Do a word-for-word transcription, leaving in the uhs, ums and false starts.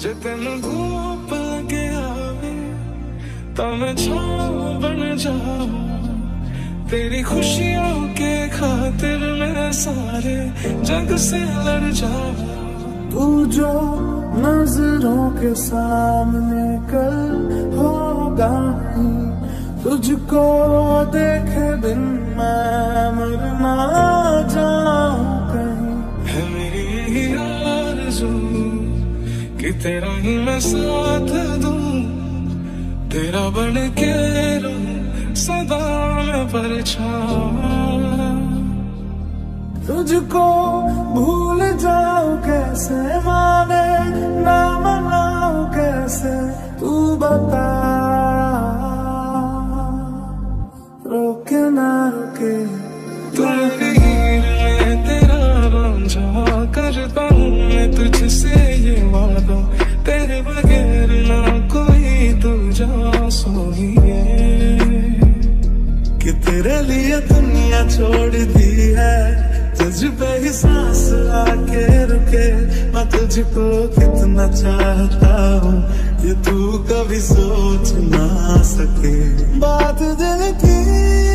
जे तेन धूप लगे आवे ता मैं छाँव बन जाऊं, तेरी खुशियों के खातिर मैं सारे जग से लड़ जाऊं। तू जो नजरों के सामने कल होगा नहीं, तुझको देखे बिन मैं मर ना जाऊं कहीं। है मेरी यही आरज़ू कि तेरा ही मैं साथ दूं, तेरा बन के रहूं सदा मैं परछावां। तुझको भूल जाऊं कैसे, माने ना मनाऊं कैसे, तू बता। रोके ना रोके तेरी हीर में तेरा रांझा, करता हूँ मैं तुझसे ये वादा, तेरे बगैर ना कोई दूजा सोइए। कि तेरे लिए दुनिया छोड़ दी है, तुझ पे ही सांस आके रुके। मैं तुझको कितना चाहता हूँ ये तू कभी सोच ना सके। बात दिल की